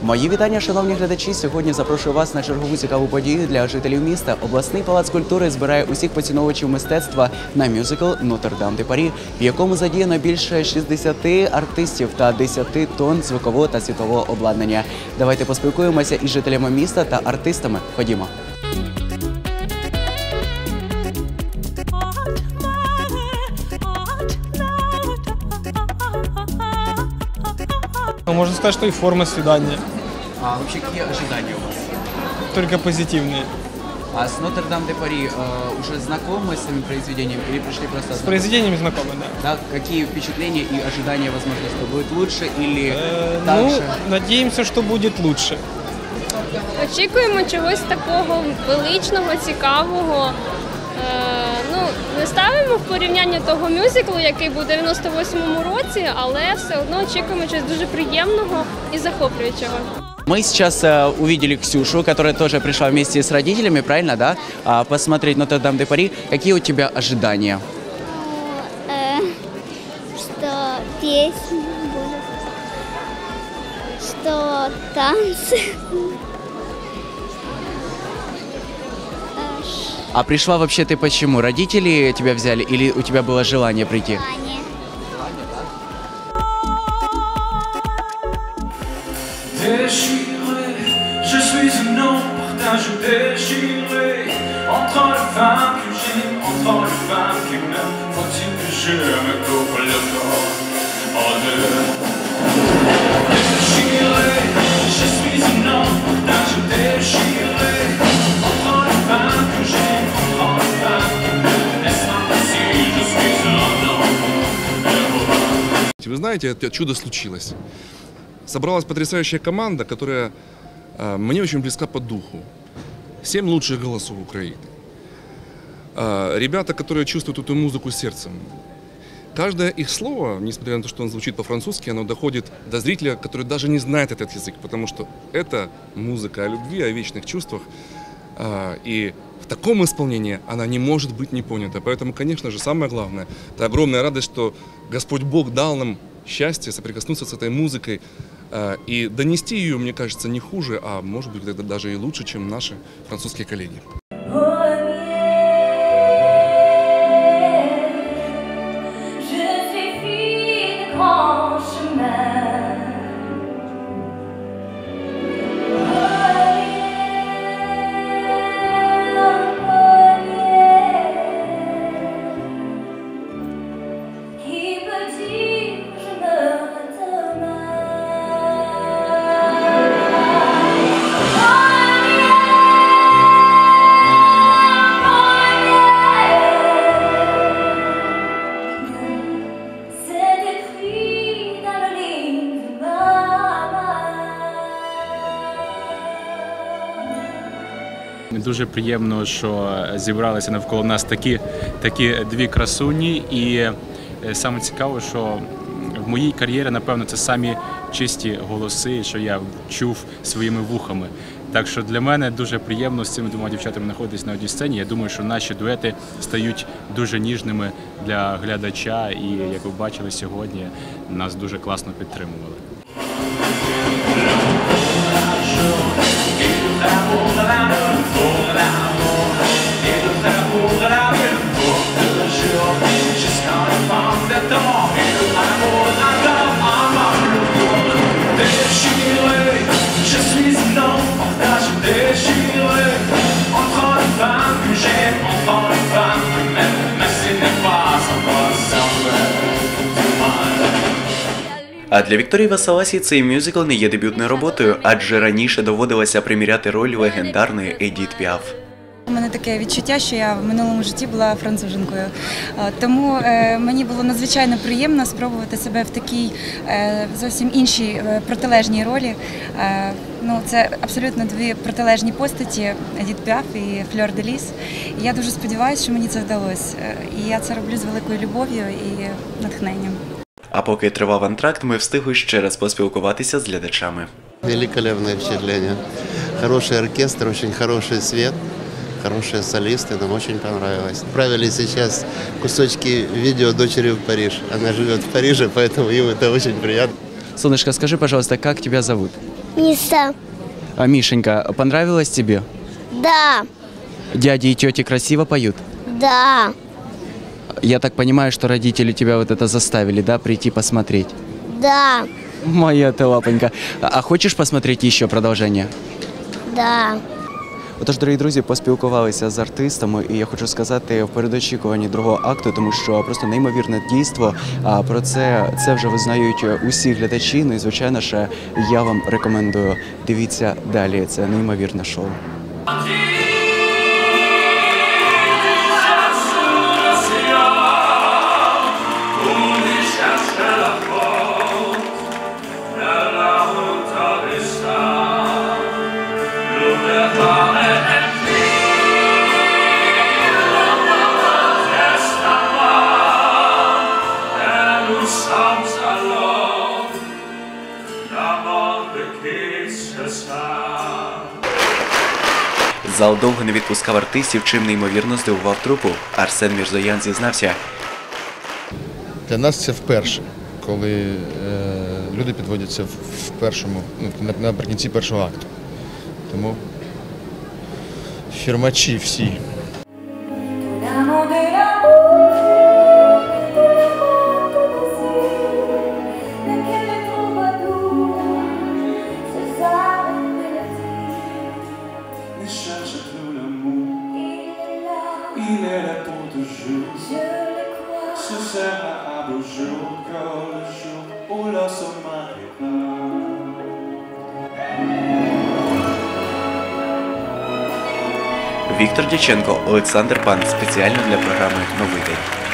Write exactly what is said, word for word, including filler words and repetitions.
Мої вітання, шановні глядачі. Сьогодні запрошую вас на чергову цікаву подію для жителів міста. Обласний палац культури збирає усіх поціновувачів мистецтва на мюзикл «Нотр-Дам де Парі», в якому задіяно більше шістдесяти артистів та десяти тонн звукового та світлового обладнання. Давайте поспілкуємося із жителями міста та артистами. Ходімо. Можно сказать, что и форма свидания. А вообще какие ожидания у вас? Только позитивные. А с «Нотр-Дам де Пари» э, уже знакомы с этим произведением или пришли просто... С произведениями знакомы, да. Да, какие впечатления и ожидания, возможно, что будет лучше или э, так ну, же? Надеемся, что будет лучше. Очікуємо чогось такого величного, цікавого. Ну, не ставимо в порівняння того мюзиклу, який був у дев'яносто восьмому році, але все одно очікуємо чогось дуже приємного і захоплюючого. Мы сейчас э, увидели Ксюшу, которая тоже пришла вместе с родителями, правильно, да? А, посмотреть «Нотр-Дам де Пари». Какие у тебя ожидания? Э, что песни будут, что танцы. А пришла вообще ты почему? Родители тебя взяли или у тебя было желание прийти? Вы знаете, это чудо случилось. Собралась потрясающая команда, которая э, мне очень близка по духу. Семь лучших голосов Украины. Э, ребята, которые чувствуют эту музыку сердцем. Каждое их слово, несмотря на то, что он звучит по-французски, оно доходит до зрителя, который даже не знает этот язык, потому что это музыка о любви, о вечных чувствах. Э, и в таком исполнении она не может быть не понята. Поэтому, конечно же, самое главное, это огромная радость, что Господь Бог дал нам счастье соприкоснуться с этой музыкой э, и донести ее, мне кажется, не хуже, а может быть это даже и лучше, чем наши французские коллеги. Дуже приємно, що зібралися навколо нас такі, такі дві красуні, і саме цікаво, що в моїй кар'єрі, напевно, це самі чисті голоси, що я чув своїми вухами. Так що для мене дуже приємно з цими двома дівчатами знаходитись на одній сцені. Я думаю, що наші дуети стають дуже ніжними для глядача, і, як ви бачили сьогодні, нас дуже класно підтримували. А для Вікторії Василасі цей мюзикл не є дебютною роботою, адже раніше доводилося приміряти роль легендарної Едіт Піаф. У мене таке відчуття, що я в минулому житті була француженкою. Тому мені було надзвичайно приємно спробувати себе в такій зовсім іншій протилежній ролі. Ну, це абсолютно дві протилежні постаті – Едіт Піаф і Флёр де Ліс. І я дуже сподіваюся, що мені це вдалося. І я це роблю з великою любов'ю і натхненням. А поки тривав антракт, ми встигли ще раз поспілкуватися з глядачами. Великолепное впечатление. Хороший оркестр, очень хороший свет, хорошие солисты, нам очень понравилось. Отправили сейчас кусочки видео дочери в Париж. Она живет в Париже, поэтому им это очень приятно. Солнышко, скажи, пожалуйста, как тебя зовут? Миса. А Мишенька, понравилось тебе? Да. Дяди и тети красиво поют? Да. Я так понимаю, что родители тебя вот это заставили, да, прийти посмотреть? Да. Моя ты лапонька. А а хочеш посмотреть ще продовження? Да. Отож, дорогі друзі, поспілкувалися з артистами, і я хочу сказати в передочікуванні другого акту, тому що просто неймовірне дійство. А про це це вже визнають усі глядачі. Ну і звичайно ж, я вам рекомендую. Дивіться далі. Це неймовірне шоу. Зал довго не відпускав артистів, чим неймовірно здивував трупу. Арсен Мірзоян зізнався. Для нас це вперше, коли е, люди підводяться в, в першому, ну, наприкінці першого акту. Тому фірмачі всі. Il est là pour toujours. Ce sera un beau jour comme le jour où l'on se mariera. Віктор Дяченко, Олександр Пан. Спеціально для програми «Новий день».